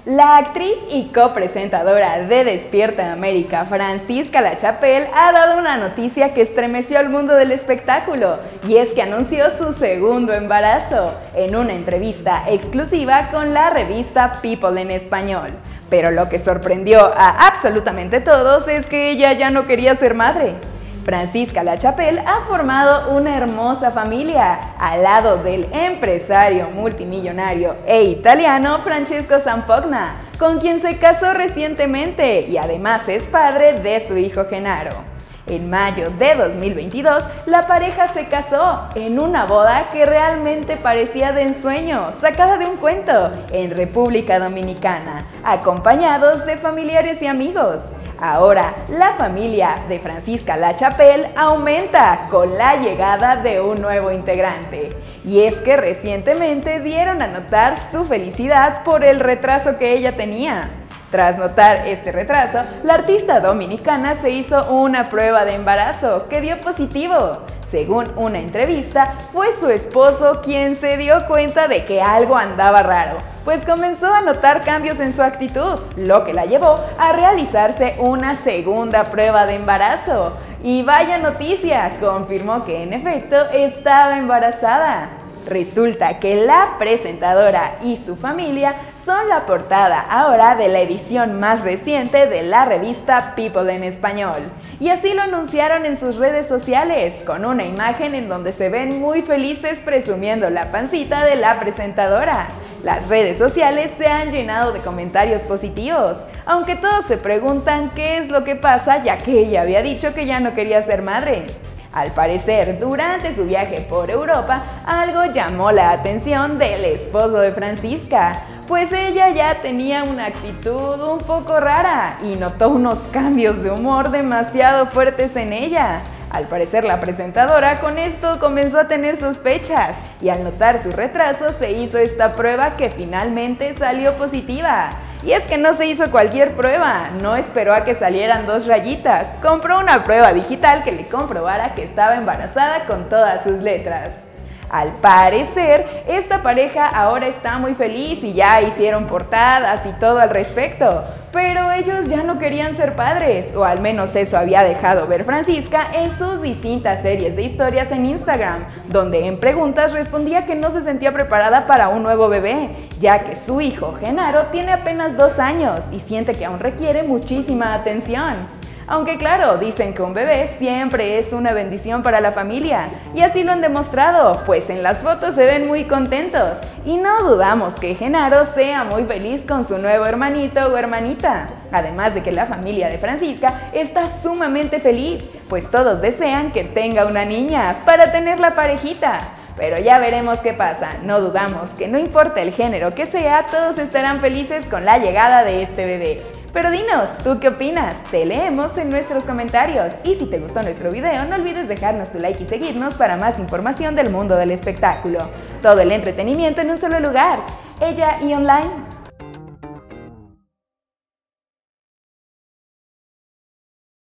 La actriz y copresentadora de Despierta América, Francisca Lachapelle, ha dado una noticia que estremeció al mundo del espectáculo, y es que anunció su segundo embarazo en una entrevista exclusiva con la revista People en español. Pero lo que sorprendió a absolutamente todos es que ella ya no quería ser madre. Francisca Lachapelle ha formado una hermosa familia al lado del empresario multimillonario e italiano Francesco Zampogna, con quien se casó recientemente y además es padre de su hijo Gennaro. En mayo de 2022, la pareja se casó en una boda que realmente parecía de ensueño, sacada de un cuento, en República Dominicana, acompañados de familiares y amigos. Ahora, la familia de Francisca Lachapelle aumenta con la llegada de un nuevo integrante. Y es que recientemente dieron a notar su felicidad por el retraso que ella tenía. Tras notar este retraso, la artista dominicana se hizo una prueba de embarazo que dio positivo. Según una entrevista, fue su esposo quien se dio cuenta de que algo andaba raro, pues comenzó a notar cambios en su actitud, lo que la llevó a realizarse una segunda prueba de embarazo. Y vaya noticia, confirmó que en efecto estaba embarazada. Resulta que la presentadora y su familia son la portada ahora de la edición más reciente de la revista People en español. Y así lo anunciaron en sus redes sociales, con una imagen en donde se ven muy felices presumiendo la pancita de la presentadora. Las redes sociales se han llenado de comentarios positivos, aunque todos se preguntan qué es lo que pasa, ya que ella había dicho que ya no quería ser madre. Al parecer, durante su viaje por Europa, algo llamó la atención del esposo de Francisca, pues ella ya tenía una actitud un poco rara y notó unos cambios de humor demasiado fuertes en ella. Al parecer, la presentadora con esto comenzó a tener sospechas y al notar su retraso se hizo esta prueba que finalmente salió positiva. Y es que no se hizo cualquier prueba, no esperó a que salieran 2 rayitas, compró una prueba digital que le comprobara que estaba embarazada con todas sus letras. Al parecer, esta pareja ahora está muy feliz y ya hicieron portadas y todo al respecto, pero ellos ya no querían ser padres, o al menos eso había dejado ver Francisca en sus distintas series de historias en Instagram, donde en preguntas respondía que no se sentía preparada para un nuevo bebé, ya que su hijo Gennaro tiene apenas 2 años y siente que aún requiere muchísima atención. Aunque claro, dicen que un bebé siempre es una bendición para la familia, y así lo han demostrado, pues en las fotos se ven muy contentos, y no dudamos que Gennaro sea muy feliz con su nuevo hermanito o hermanita. Además de que la familia de Francisca está sumamente feliz, pues todos desean que tenga una niña para tener la parejita. Pero ya veremos qué pasa, no dudamos que no importa el género que sea, todos estarán felices con la llegada de este bebé. Pero dinos, ¿tú qué opinas? Te leemos en nuestros comentarios. Y si te gustó nuestro video, no olvides dejarnos tu like y seguirnos para más información del mundo del espectáculo. Todo el entretenimiento en un solo lugar. Ella y Online.